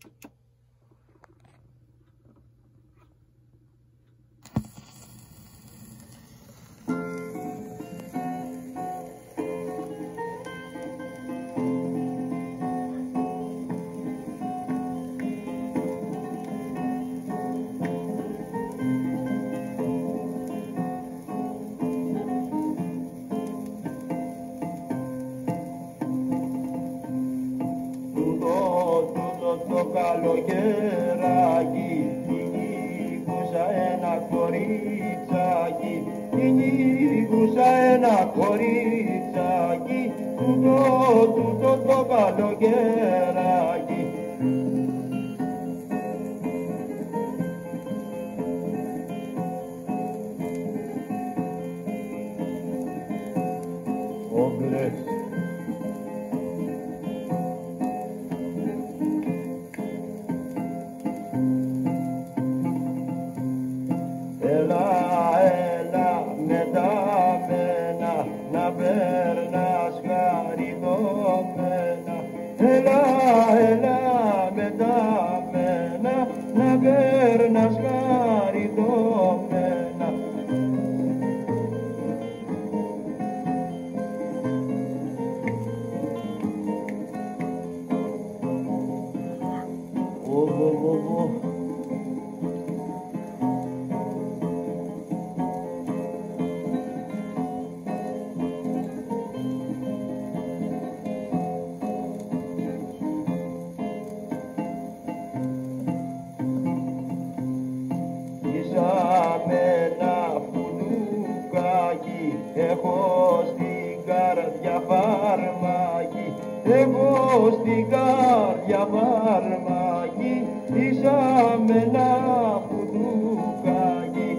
Το καλοκαιράκι κυνηγούσα ένα κορίτσάκι, κυνηγούσα ένα κορίτσάκι, τούτο το καλοκαιράκι. Όγκρες. Έλα με τα μένα να περνάς χαριτωμένα. Έλα με τα μένα να περνάς χαριτωμένα. Έχω στην καρδιά φαρμάκι, έχω στην καρδιά φαρμάκι, ίσα με ένα φουντουκάκι.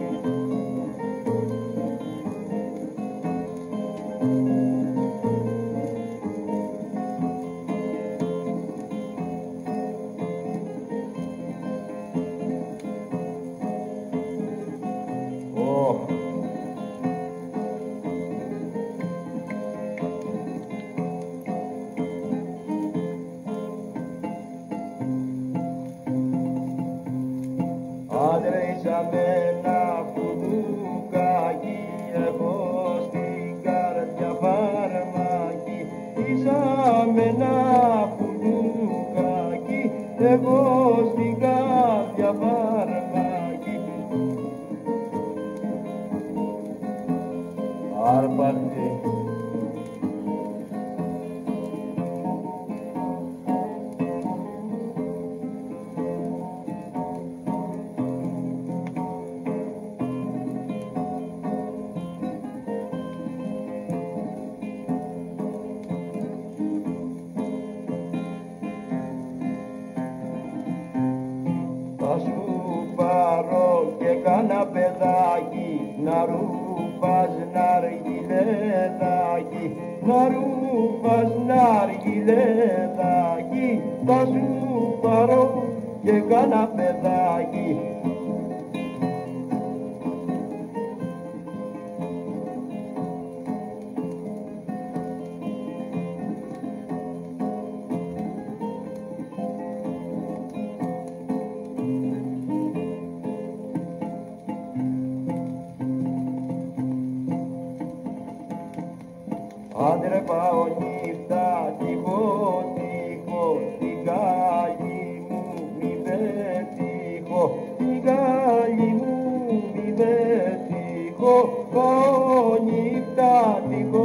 Άντρεσα με ένα φουντουκάκι, έχω στην καρδιά φαρμάκι, ίσα με ένα φουντουκάκι, έχω στην καρδιά φαρμάκι. Άρπαντη. Θα σου πάρω και κάνα παιδάκι, να ρουφάς ναργιλεδάκι, να ρουφάς ναργιλεδάκι. Θα σου πάρω και κάνα παιδάκι. Άντρε πάω νύχτα τυχώ, την κάλλη μου μη πετύχω, την κάλλη μου μη πετύχω, πάω νύχτα τυχώ.